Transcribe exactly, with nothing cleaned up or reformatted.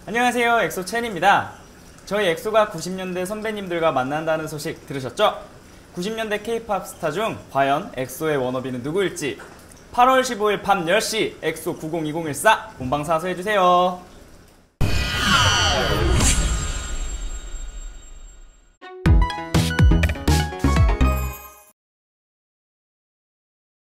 안녕하세요, 엑소 첸입니다. 저희 엑소가 구십 년대 선배님들과 만난다는 소식 들으셨죠? 구십 년대 케이팝 스타 중 과연 엑소의 워너비는 누구일지 팔월 십오일 밤 열 시 엑소 구공이공일사 본방사수 해주세요.